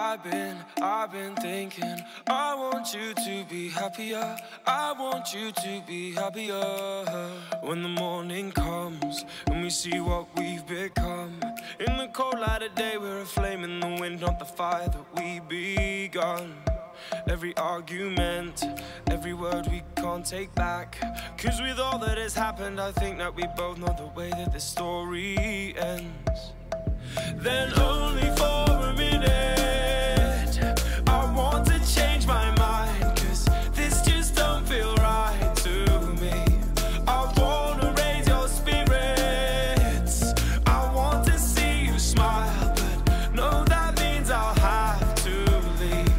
I've been thinking, I want you to be happier. I want you to be happier. When the morning comes and we see what we've become, in the cold light of day we're a flame in the wind, not the fire that we begun. Every argument, every word we can't take back, 'cause with all that has happened I think that we both know the way that this story ends. Then only for a minute I want to change my mind, 'cause this just don't feel right to me. I wanna raise your spirits, I want to see you smile, but no, that means I'll have to leave.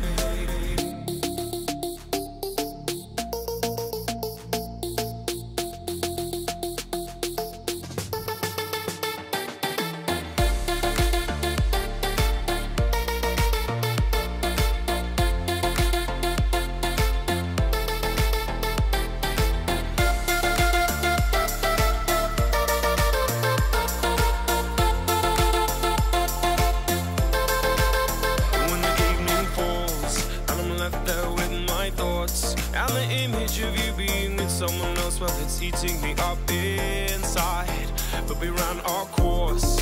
And the image of you being with someone else, well, it's eating me up inside. But we ran our course,